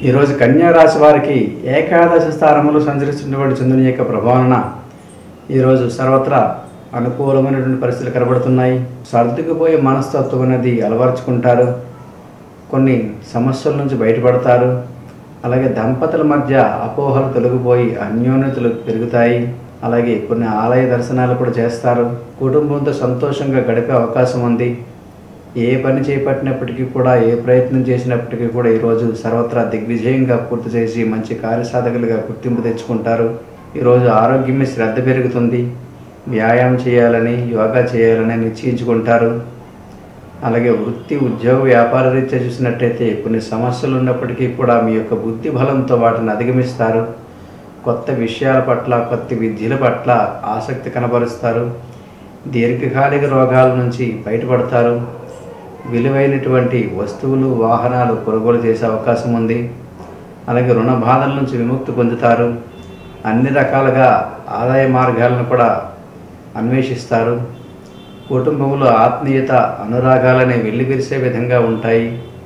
ఈరోజు కన్యా రాశి వారికి ఏకాదశ స్థానములు సంచరిస్తున్నటువంటి చంద్రుని యొక్క ప్రభావన ఈరోజు సర్వత్రా అనుకూలమైనటువంటి పరిస్థితులు కనబడుతున్నాయి. సర్దుకుపోయే మనస్తత్వం అనేది అలవర్చుకుంటారు. కొన్ని సమస్యల నుంచి బయటపడతారు. అలాగే దంపతుల మధ్య అపోహలు తొలగిపోయి అన్యోన్యతలు పెరుగుతాయి. అలాగే కొన్ని ఆలయ దర్శనాలు కూడా చేస్తారు. కుటుంబంతో సంతోషంగా గడిపే అవకాశం ఉంది. ఏ పని చేపట్టినప్పటికీ కూడా, ఏ ప్రయత్నం చేసినప్పటికీ కూడా ఈరోజు సర్వత్రా దిగ్విజయంగా పూర్తి చేసి మంచి కార్యసాధకులుగా గుర్తింపు తెచ్చుకుంటారు. ఈరోజు ఆరోగ్యం మీద శ్రద్ధ పెరుగుతుంది. వ్యాయామం చేయాలని, యోగా చేయాలని నిశ్చయించుకుంటారు. అలాగే వృత్తి, ఉద్యోగ, వ్యాపార రీత్యా చూసినట్టయితే కొన్ని సమస్యలు ఉన్నప్పటికీ కూడా మీ యొక్క బుద్ధి బలంతో వాటిని అధిగమిస్తారు. కొత్త విషయాల పట్ల, కొత్త విద్యల పట్ల ఆసక్తి కనబరుస్తారు. దీర్ఘకాలిక రోగాల నుంచి బయటపడతారు. విలువైనటువంటి వస్తువులు, వాహనాలు కొనుగోలు చేసే అవకాశం ఉంది. అలాగే రుణ బాధల నుంచి విముక్తి పొందుతారు. అన్ని రకాలుగా ఆదాయ మార్గాలను కూడా అన్వేషిస్తారు. కుటుంబంలో ఆత్మీయత, అనురాగాలని వెల్లివిరిసే విధంగా ఉంటాయి.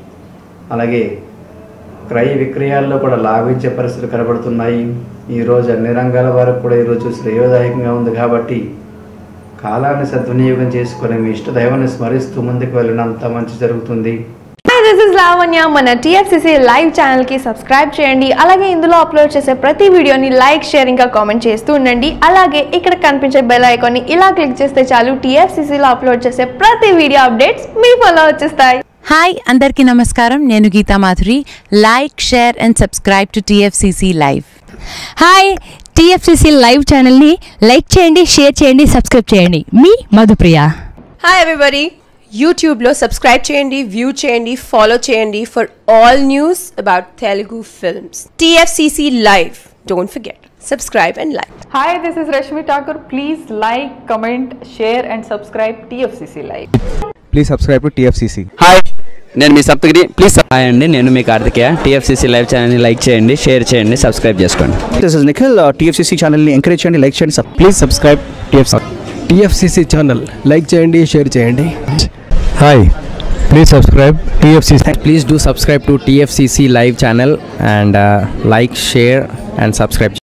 అలాగే క్రయ విక్రయాల్లో కూడా లాభించే పరిస్థితులు కనబడుతున్నాయి. ఈరోజు అన్ని రంగాల వారికి కూడా ఈరోజు శ్రేయోదాయకంగా ఉంది కాబట్టి కాలాన్ని సద్వినియోగం చేసుకుని మీ ఇష్ట దైవాన్ని స్మరిస్తూ ముందుకు వెళ్ళినంత మంచి జరుగుతుంది. This is Lavanya. మన TFCC లైవ్ ఛానల్ కి సబ్స్క్రైబ్ చేయండి. అలాగే ఇందులో అప్లోడ్ చేసే ప్రతి వీడియోని లైక్, షేర్ ఇంకా కామెంట్ చేస్తూ ఉండండి. అలాగే ఇక్కడ కనిపించే బెల్ ఐకాన్ ని ఇలా క్లిక్ చేస్తే చాలు TFCC లో అప్లోడ్ చేసే ప్రతి వీడియో అప్డేట్స్ మీ ఫోన్లో వచ్చేస్తాయి. హాయ్, అందరికీ నమస్కారం. నేను Geeta Madhuri. Like, share and subscribe to TFCC live. Hi, TFCC live ఛానల్ని లైక్ చేయండి, షేర్ చేయండి, సబ్స్క్రైబ్ చేయండి. మీ మధుప్రియ. హాయ్ ఎవ్రీబడి, యూట్యూబ్లో సబ్స్క్రైబ్ చేయండి, వ్యూ చేయండి, ఫాలో చేయండి for all news about Telugu films. TFCC live, don't forget, subscribe and like. Hi, this is Rashmi Thakur. Please like, comment, share and subscribe TFCC Live. Please subscribe to TFCC. హాయ్, నేను మీ Saptagiri. Please hi అండి, నేను మీ Karthikeya. TFCC live ఛానల్ని like చేయండి, share చేయండి, subscribe చేసుకోండి. This is Nikhil. TFCC ఛానల్ని ఎంకరేజ్ చేయండి, లైక్ చేయండి. Please subscribe TFCC channel. Like చేయండి, షేర్ చేయండి. Hi, please subscribe TFCC. Please do subscribe to TFCC live channel and like, share and subscribe.